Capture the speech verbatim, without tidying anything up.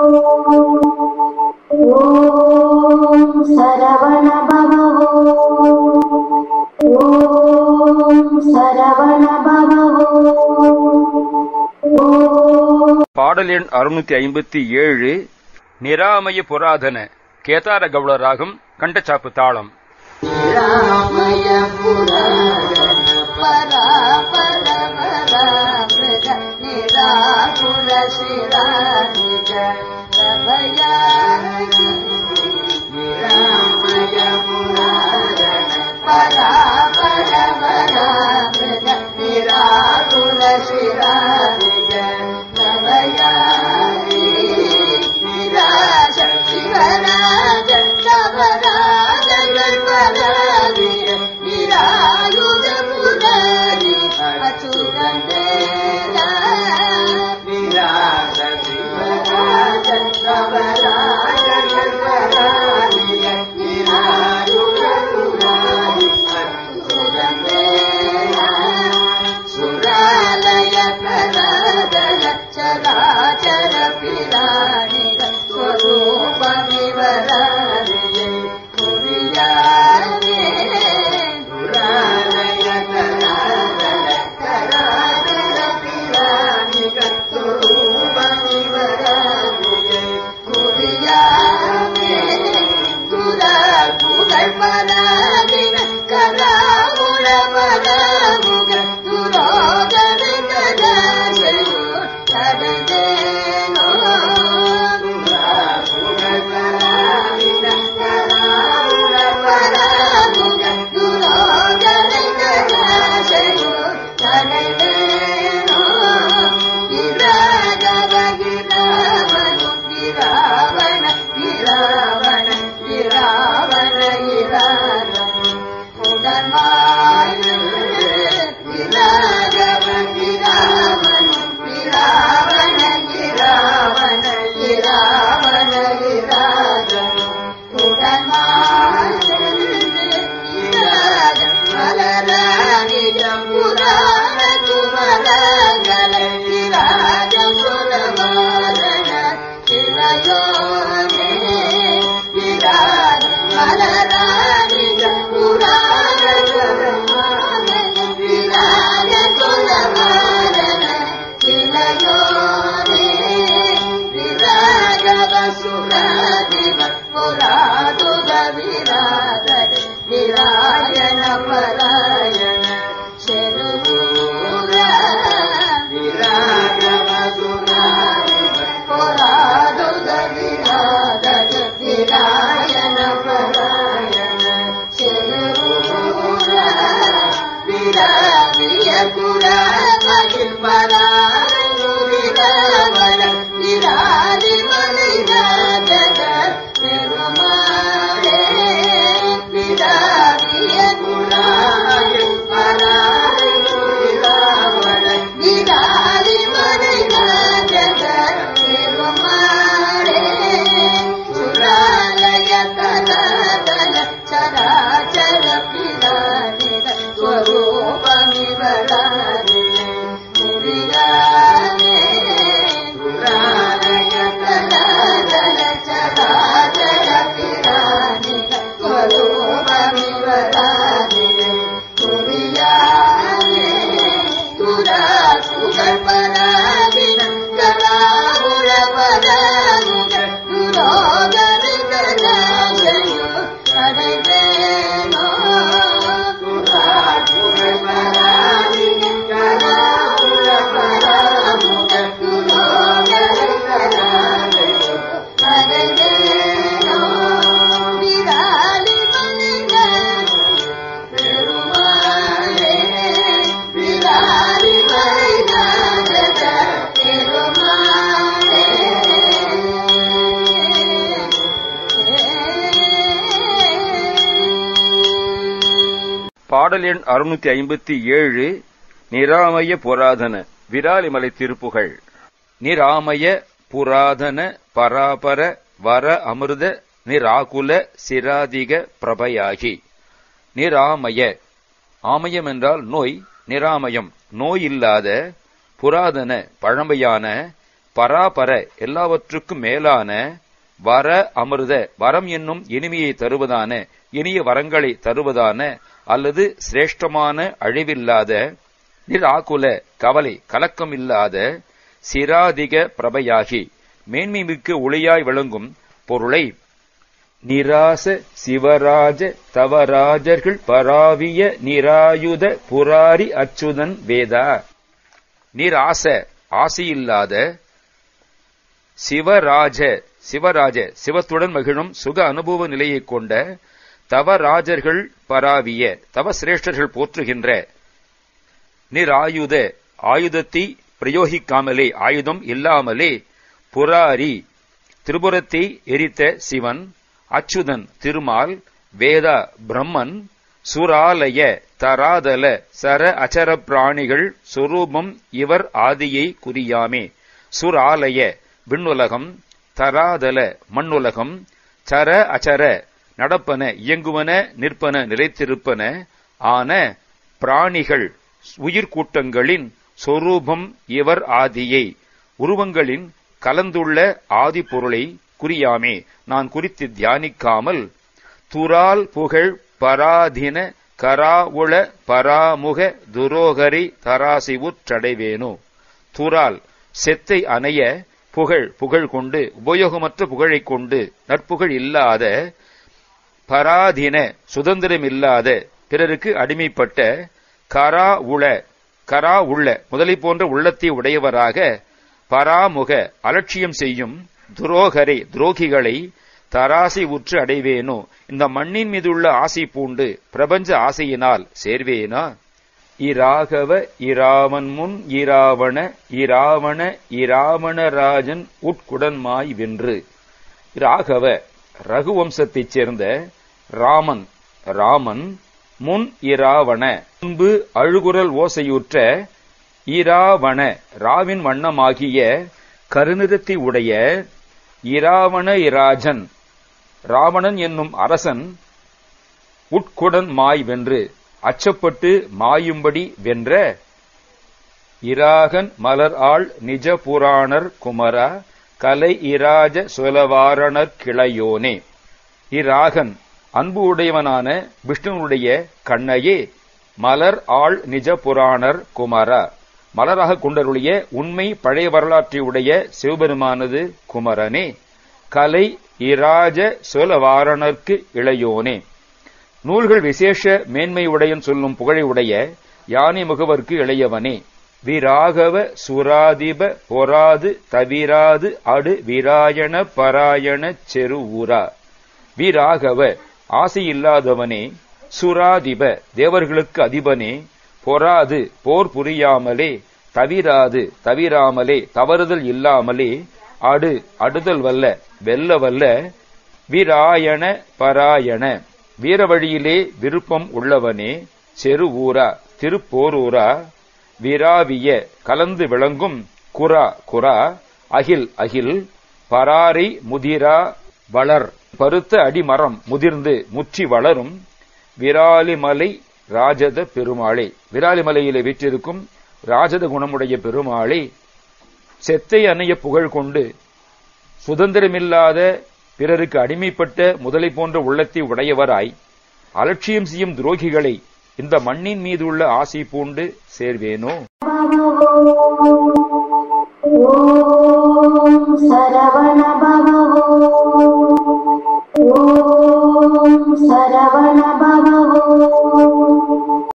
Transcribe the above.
ஓம் சரவண பவோ ஓம் சரவண பவோ. பாடல் எண் அறுநூத்தி ஐம்பத்தி ஏழு. நிராமய புராதன கேதார கவுள ராகம் கண்டச்சாப்பு தாளம். நிராமய புராதன பராபர பராமிருத நிராகுல சிராதிக சபயாகி. நிராமய புராதன பராபர பராமிருத நிராகுல சிராதிக சபயாகி. நிராச சிவராஜ நவராஜ கல்பராதிய நிராயுத புராரி அச்சுதந்தேரா. நிராச சிவராஜ நவராஜ கல்பராதிய நிராயுத புராரி அச்சுதந்தேரா. சுராலய கராதய சராச்சர பிராணிக ஸ்வரூபமிவராரியே புரியாதே. புராணய கராதய கராதய பிராணிக ஸ்வரூபமிவராரியே புரியாதே. துரா புகழ் பராதின கராமுல பராமுக துரோதன கதாசயோ கடதேனோ. துரா புகழ் பராதின கராமுல பராமுக துரோதன கதாசயோ கடதேனோ. கிராகவ கிராவணு கிராவண கிராவண கிராவண கிராவண உடன்வாயில் கிராகவ கிராவண கிராவண கிராவண கிராவண கிராவண உடன்வாயில் கிராக மலராணியம் புராண குமரகல கிராக சுரவாரண கிளையோனே. கிராக மலராணியம் புராண குமரகல கிராக சுரவாரண கிளையோனே. விராகவ சுராதிவ புராதுக விராதர விராயண பராயண செருவூர. விராகவ சுராதிவ புராதுக விராதர விராயண பராயண செருவூர. விராவிய குராமகில் பராயணு விராவர விராலி மலைராஜக பெருமாளே. விராவிய குராமகில் பராயணு விராவர விராலி மலைராஜக பெருமாளே. சுராலய கலாதல சராச்சர பிராணிக ஸ்வரூபமிவராரியே புரியாதே. புராணய கலாதல சராச்சர பிராணிக ஸ்வரூபமிவராரியே புரியாதே. துரா புகழ் பராதின கலாமுல பராமுக துரோதன கதாசயோ கடதேனோ. துரா புகழ் பராதின கலாமுல பராமுக துரோதன கதாசயோ கடதேனோ. விராலி மலைராஜ பெருமாளே. விராலி மலைராஜ பெருமாளே. பாடல் எண் அறுநூத்தி ஐம்பத்தி ஏழு. நிராமய புராதன விராலிமலை திருப்புகழ். நிராமய புராதன பராபர வர அமிர்த நிராகுல சிராதிக பிரபயாகி. நிராமய ஆமயம் என்றால் நோய், நிராமயம் நோய் இல்லாத, புராதன பழமையான, பராபர எல்லாவற்றுக்கும் மேலான வர அமிர்த வரம் என்னும் இனிமையை தருவதான இனிய வரங்களை தருவதான அல்லது சிரேஷ்டமான அழிவில்லாத நிராகுல கவலை கலக்கம் இல்லாத சிராதிக பிரபையாகி மேன்மை மிக்க ஒளியாய் விளங்கும் பொருளை நிராச சிவராஜ தவராஜர்கள் பராவிய நிராயுத புராரி அச்சுதன் வேதா. நிராச ஆசையில்லாத சிவராஜ சிவராஜ சிவத்துடன் மகிழும் சுக அனுபவ நிலையை கொண்ட தவராஜர்கள் பராவிய தவ சிரேஷ்டர்கள் போற்றுகின்ற நிராயுத ஆயுதத்தை பிரயோகிக்காமலே ஆயுதம் இல்லாமலே புராரி திரிபுரத்தை எரித்த சிவன் அச்சுதன் திருமால் வேதா பிரம்மன் சுராலய தராதல சர அச்சர பிராணிகள் சொரூபம் இவர் ஆதியை குறியாமே. சுராலய விண்ணுலகம் தராதல மண்ணுலகம் சர அச்சர நடப்பன இயங்குவன நிற்பன நிலைத்திருப்பன ஆன பிராணிகள் உயிர்கூட்டங்களின் சொரூபம் இவர் ஆதியை உருவங்களின் கலந்துள்ள ஆதி பொருளை குறியாமே நான் குறித்து தியானிக்காமல் துரால் புகழ் பராதின கராவுள பராமுக துரோகரி தராசிவுற்றடைவேனோ. துரால் செத்தை அணைய புகழ் புகழ் கொண்டு உபயோகமற்ற புகழை கொண்டு நற்புகழ் இல்லாத பராதீன சுதந்திரமில்லாத பிறருக்கு அடிமைப்பட்ட கரா உள கரா உள்ள முதலை போன்ற உள்ளத்தை உடையவராக பராமுக அலட்சியம் செய்யும் துரோகரை துரோகிகளை தராசி உற்று அடைவேனோ. இந்த மண்ணின் மீதுள்ள ஆசை பூண்டு பிரபஞ்ச ஆசையினால் சேர்வேனா. இராகவ இராவன் முன் இராவண இராவண இராவணராஜன் உட்குடன்மாய் வென்று. ராகவ ரகுவம்சத்தைச் சேர்ந்த ராமன் ராமன் முன் இராவண முன்பு அழுகுரல் ஓசையுற்ற இராவண ராவின் வண்ணமாகிய கருநிறத்தை உடைய இராவண இராஜன் ராவணன் என்னும் அரசன் உட்குடன் மாய் வென்று அச்சப்பட்டு மாயும்படி வென்ற இராகன் மலர் ஆள் நிஜ புராணர் குமரா கலை இராஜ சுலவாரணர் கிளையோனே. இராகன் அன்பு உடையவனான விஷ்ணுனுடைய கண்ணையே மலர் ஆள் நிஜ புராணர் குமரா மலராக கொண்டருடைய உண்மை பழைய வரலாற்றை உடைய சிவபெருமானது குமரனே. கலை இராஜ சுலவாரணர்க்கு இளையோனே. நூல்கள் விசேஷ மேன்மையுடையன் சொல்லும் புகழை உடைய யானை முகவர்க்கு இளையவனே. விராகவ சுராதிப பொராது தவிராது அடு விராயண பராயண செருவுரா. விராகவ ஆசையில்லாதவனே. சுராதிப தேவர்களுக்கு அதிபனே. பொறாது போர் புரியாமலே. தவிராது தவிராமலே தவறுதல் இல்லாமலே. அடு அடுதல் வல்ல வெல்ல வல்ல. விராயண பராயண வீர வழியிலே விருப்பம் உள்ளவனே. செருவூரா திருப்போரூரா. விராவிய கலந்து விளங்கும். குரா குரா அகில் அகில். பராரி முதிரா வளர் பருத்த அடிமரம் முதிர்ந்து முற்றி வளரும். விராலிமலை ராஜத பெருமாளே. விராலிமலையிலே வீற்றிருக்கும் ராஜத குணமுடைய பெருமாளே. செத்தை அணைய புகழ் கொண்டு சுதந்திரமில்லாத பிறருக்கு அடிமைப்பட்ட முதலை போன்ற உள்ளத்தை உடையவராய் அலட்சியம் செய்யும் துரோகிகளை இந்த மண்ணின் மீது உள்ள ஆசை பூண்டு சேர்வேனோ. ஓம் சரவண பவ ஓம் சரவண